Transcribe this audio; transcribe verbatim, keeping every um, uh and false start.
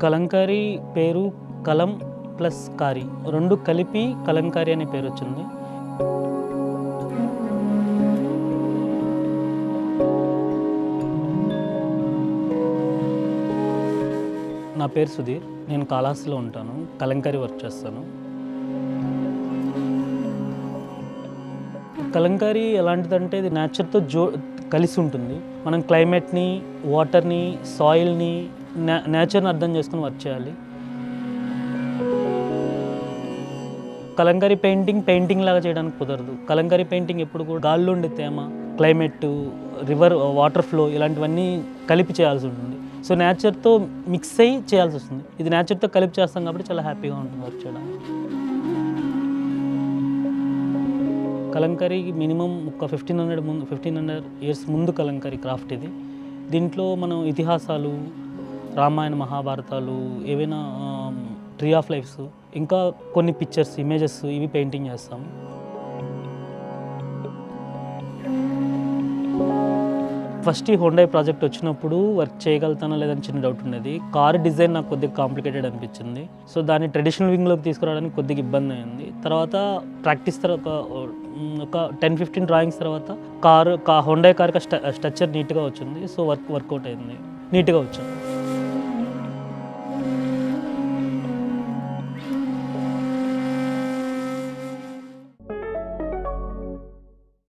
కలంకారీ పేరు కలం plus Carey రెండు కలిపి కలంకారీ అనే పేరు వచ్చింది. నా పేరు సుధీర్. నేను కాళహస్తిలో ఉంటాను. కలంకారీ వర్క్ చేస్తాను. కలంకారీ ఎలాంటిదంటే ఇది నేచర్తో జో కలిసి ఉంటుంది. మనం క్లైమేట్ని, వాటర్ని, సాయిల్ని, నే నేచర్ని అర్థం చేసుకుని వర్క్ చేయాలి. కలంకారీ పెయింటింగ్ పెయింటింగ్ లాగా చేయడానికి కుదరదు. కలంకారీ పెయింటింగ్ ఎప్పుడు కూడా గాల్లో ఉండే తేమ, క్లైమేట్, రివర్ వాటర్ ఫ్లో ఇలాంటివన్నీ కలిపి చేయాల్సి ఉంటుంది. సో నేచర్తో మిక్స్ అయ్యి చేయాల్సి వస్తుంది. ఇది నేచర్తో కలిపి చేస్తాం కాబట్టి చాలా హ్యాపీగా ఉంటుంది వర్క్ చేయడానికి. కలంకారీ మినిమం ఒక ఫిఫ్టీన్ హండ్రెడ్ ముందు ఫిఫ్టీన్ హండ్రెడ్ ఇయర్స్ ముందు కలంకారీ క్రాఫ్ట్ ఇది. దీంట్లో మనం ఇతిహాసాలు, రామాయణ మహాభారతాలు, ఏవైనా ట్రీ ఆఫ్ లైఫ్స్, ఇంకా కొన్ని పిక్చర్స్, ఇమేజెస్ ఇవి పెయింటింగ్ చేస్తాం. ఫస్ట్ ఈ హోండా ప్రాజెక్ట్ వచ్చినప్పుడు వర్క్ చేయగలుగుతానో లేదని చిన్న డౌట్ ఉండేది. కార్ డిజైన్ నాకు కొద్దిగా కాంప్లికేటెడ్ అనిపించింది. సో దాన్ని ట్రెడిషనల్ వింగ్లోకి తీసుకురావడానికి కొద్దిగా ఇబ్బంది అయింది. తర్వాత ప్రాక్టీస్ తర్వాత ఒక టెన్ ఫిఫ్టీన్ డ్రాయింగ్స్ తర్వాత కారు కా హోండా కార్ స్ట్రక్చర్ నీట్గా వచ్చింది. సో వర్క్ వర్కౌట్ అయింది, నీట్గా వచ్చింది.